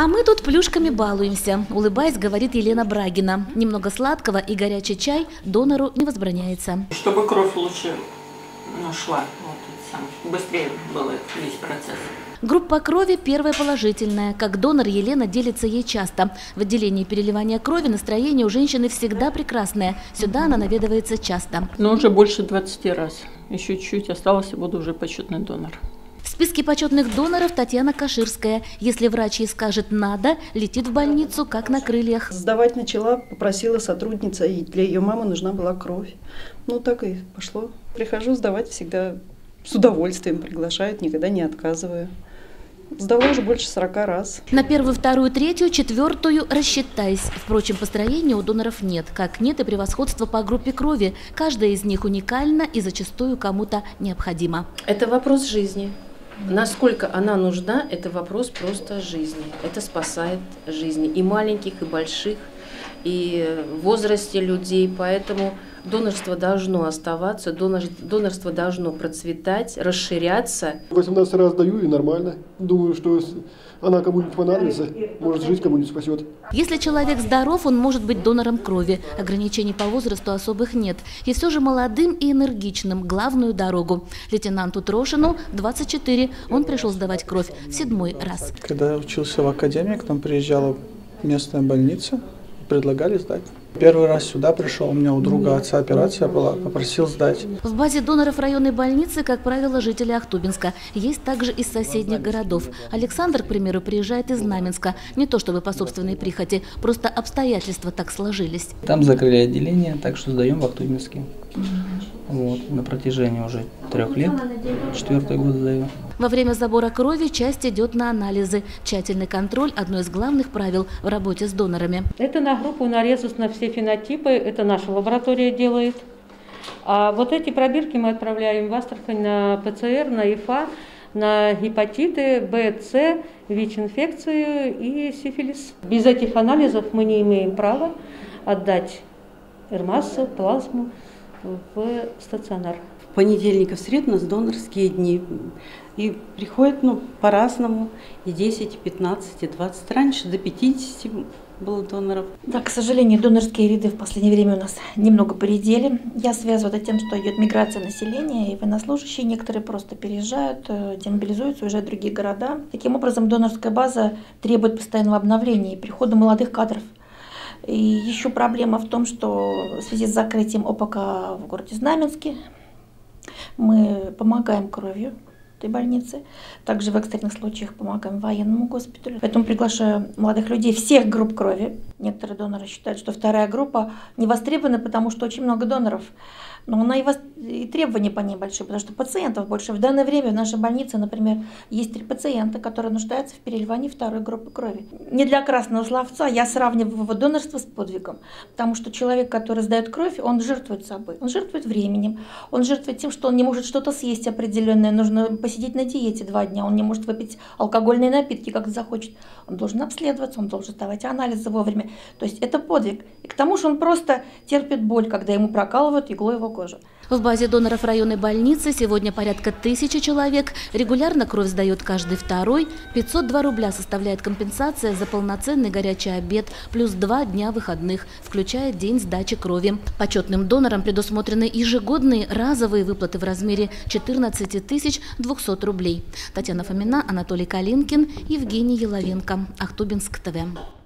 А мы тут плюшками балуемся, улыбаясь, говорит Елена Брагина. Немного сладкого и горячий чай донору не возбраняется. Чтобы кровь лучше шла, быстрее был весь процесс. Группа крови первая положительная. Как донор Елена делится ей часто. В отделении переливания крови настроение у женщины всегда прекрасное. Сюда она наведывается часто. Но уже больше 20 раз. Еще чуть-чуть осталось, и буду уже почетный донор. В списке почетных доноров Татьяна Каширская. Если врач ей скажет «надо», летит в больницу как на крыльях. Сдавать начала, попросила сотрудница, и для ее мамы нужна была кровь. Ну так и пошло. Прихожу сдавать всегда с удовольствием, приглашают, никогда не отказываю. Сдала уже больше 40 раз. На первую, вторую, третью, четвертую рассчитайся. Впрочем, построения у доноров нет. Как нет и превосходства по группе крови. Каждая из них уникальна и зачастую кому-то необходима. Это вопрос жизни. Насколько она нужна, это вопрос просто жизни. Это спасает жизни и маленьких, и больших, и в возрасте людей. Поэтому донорство должно оставаться, донорство должно процветать, расширяться. 18 раз даю и нормально. Думаю, что она кому-нибудь понадобится, может жить, кому-нибудь спасет. Если человек здоров, он может быть донором крови. Ограничений по возрасту особых нет. И все же молодым и энергичным главную дорогу. Лейтенанту Трошину 24. Он пришел сдавать кровь в 7-й раз. Когда я учился в академии, к нам приезжала местная больница, предлагали сдать. Первый раз сюда пришел, у меня у друга отца операция была, попросил сдать. В базе доноров районной больницы, как правило, жители Ахтубинска. Есть также из соседних городов. Александр, к примеру, приезжает из Знаменска. Не то чтобы по собственной прихоти, просто обстоятельства так сложились. Там закрыли отделение, так что сдаем в Ахтубинске. Вот, на протяжении уже 3 лет, 4-й год сдаю. Во время забора крови часть идет на анализы. Тщательный контроль – одно из главных правил в работе с донорами. Это на группу, на резус, на все фенотипы, это наша лаборатория делает. А вот эти пробирки мы отправляем в Астрахань на ПЦР, на ИФА, на гепатиты, Б, С, ВИЧ-инфекцию и сифилис. Без этих анализов мы не имеем права отдать эрмассу, плазму в стационар. В понедельник и в среду у нас донорские дни. И приходят по-разному, и 10, и 15, и 20. Раньше до 50 было доноров. Да, к сожалению, донорские ряды в последнее время у нас немного поредели. Я связываю это тем, что идет миграция населения, и военнослужащие некоторые просто переезжают, демобилизуются, уезжают в другие города. Таким образом, донорская база требует постоянного обновления и прихода молодых кадров. И еще проблема в том, что в связи с закрытием ОПК в городе Знаменске мы помогаем кровью этой больницы. Также в экстренных случаях помогаем военному госпиталю. Поэтому приглашаю молодых людей всех групп крови. Некоторые доноры считают, что вторая группа не востребована, потому что очень много доноров. Но она и требования по ней большие, потому что пациентов больше. В данное время в нашей больнице, например, есть 3 пациента, которые нуждаются в переливании второй группы крови. Не для красного словца я сравниваю донорство с подвигом, потому что человек, который сдает кровь, он жертвует собой, он жертвует временем, он жертвует тем, что он не может что-то съесть определенное, нужно посидеть на диете 2 дня, он не может выпить алкогольные напитки, как захочет, он должен обследоваться, он должен сдавать анализы вовремя. То есть это подвиг. И к тому же он просто терпит боль, когда ему прокалывают иглой его кожу. В базе доноров районной больницы сегодня порядка 1000 человек. Регулярно кровь сдает каждый второй. 502 рубля составляет компенсация за полноценный горячий обед, плюс 2 дня выходных, включая день сдачи крови. Почетным донорам предусмотрены ежегодные разовые выплаты в размере 14 200 рублей. Татьяна Фомина, Анатолий Калинкин, Евгений Еловенко. Ахтубинск ТВ.